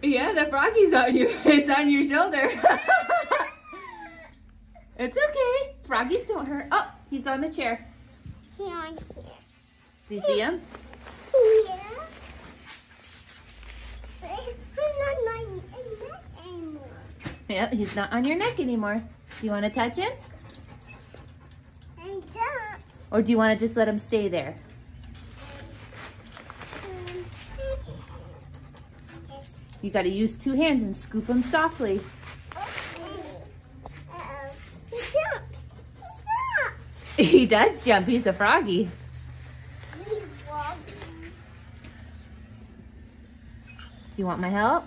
Yeah, the froggy's on you. It's on your shoulder. It's okay. Froggies don't hurt. Oh, he's on the chair. He's on here. Do you see him? Yeah. I'm not my neck anymore. Yep, he's not on your neck anymore. Do you want to touch him? I don't. Or do you want to just let him stay there? You got to use 2 hands and scoop him softly. Uh-oh. He jumps. He does jump. He's a froggy. He's wobbly. Do you want my help?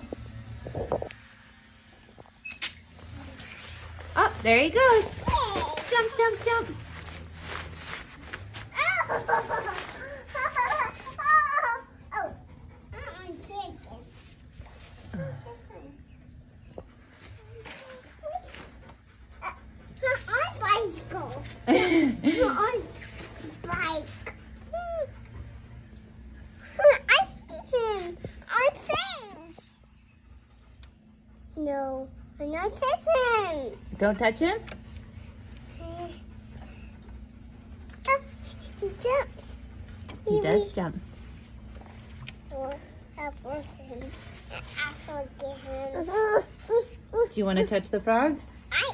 Oh, there he goes. Jump, jump, jump. No, I'm not touching. Don't touch him? He jumps. He does jump. Or I force him. I forget him. Do you want to touch the frog? I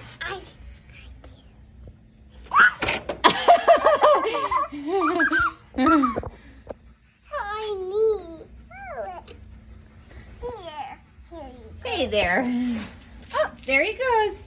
Hey there. Oh, there he goes.